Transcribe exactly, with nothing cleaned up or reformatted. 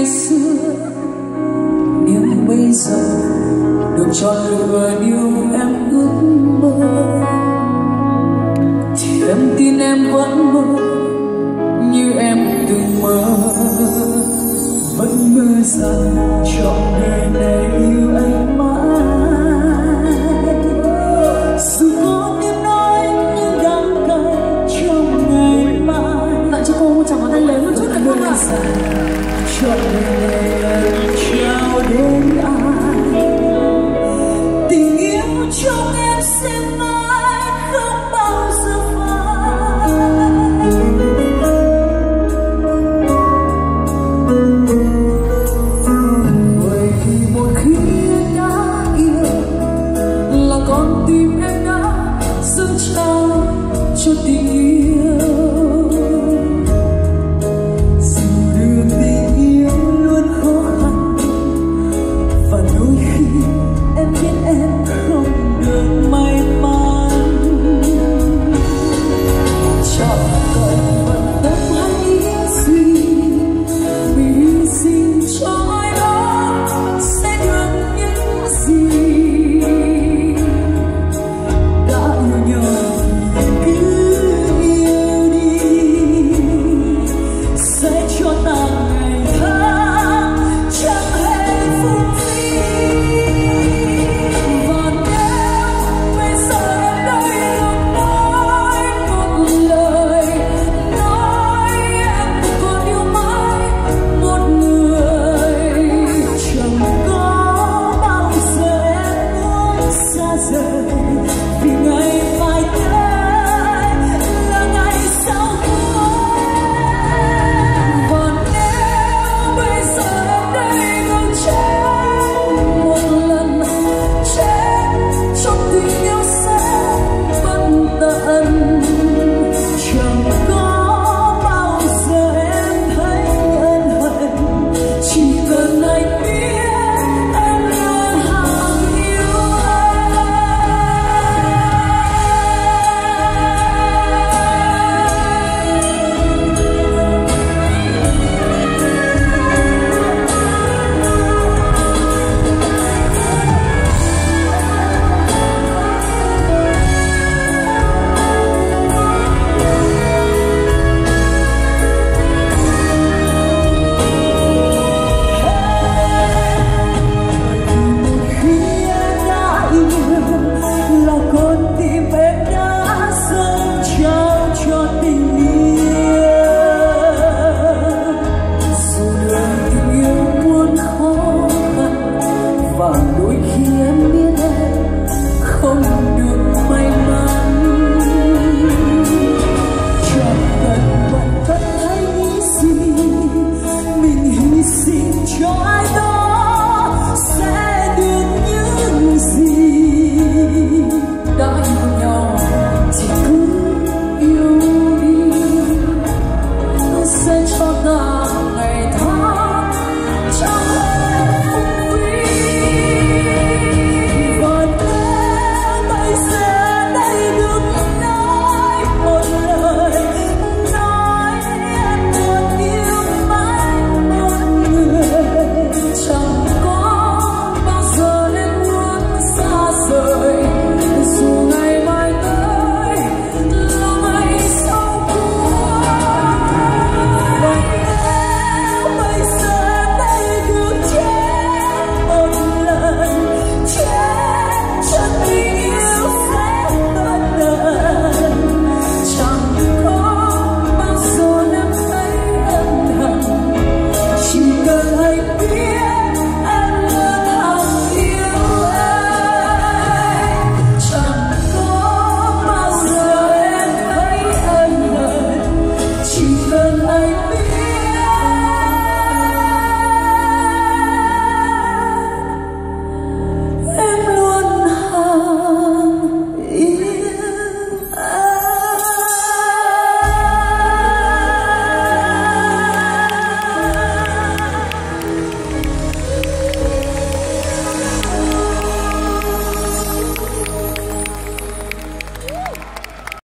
ngày xưa, nhưng bây giờ được chọn lựa điều em ước mơ, thì em tin em vẫn mơ như em từng mơ, vẫn mơ rằng trọn đời này yêu anh mãi. Dù có tiếng nói những đắng cay trong ngày mai, tặng cho cô một tràng pháo tay lớn một chút cảm ơn ạ. Trọn đời này anh trao đến ai, tình yêu trong em xem